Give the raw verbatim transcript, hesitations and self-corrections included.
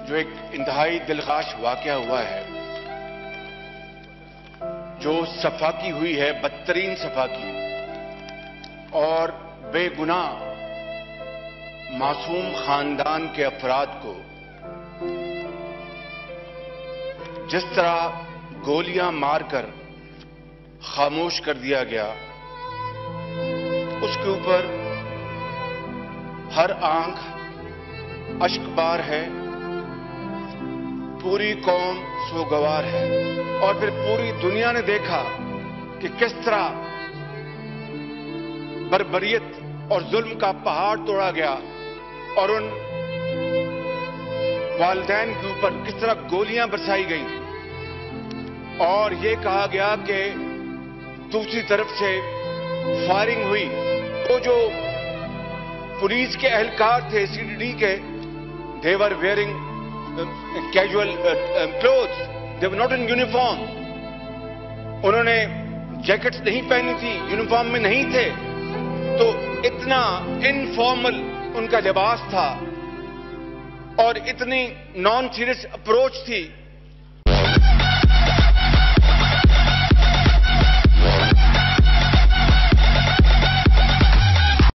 جو ایک انتہائی دلخواش واقعہ ہوا ہے، جو صفاقی ہوئی ہے، بدترین صفاقی، اور بے گناہ معصوم خاندان کے افراد کو جس طرح گولیاں مار کر خاموش کر دیا گیا، اس کے اوپر ہر آنکھ اشک بار ہے، پوری قوم سوگوار ہے، اور پھر پوری دنیا نے دیکھا کہ کس طرح بربریت اور ظلم کا پہاڑ توڑا گیا اور ان والدین کے اوپر کس طرح گولیاں برسائی گئیں، اور یہ کہا گیا کہ دوسری طرف سے فائرنگ ہوئی۔ وہ جو پولیس کے اہلکار تھے سی ڈی ڈی کے، they were wearing casual clothes, they were not in uniform، انہوں نے جیکٹس نہیں پہنی تھی، یونیفارم میں نہیں تھے، تو اتنا انفارمل ان کا لباس تھا اور اتنی نان سیریس اپروچ تھی